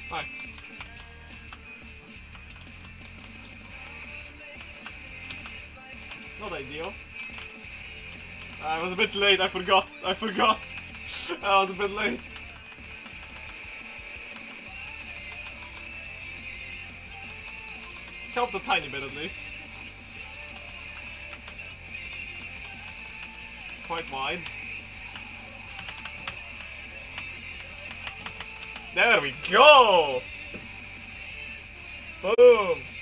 Nice. Not ideal. I was a bit late, I forgot. I was a bit late. Helped a tiny bit at least. Quite wide. There we go! Boom!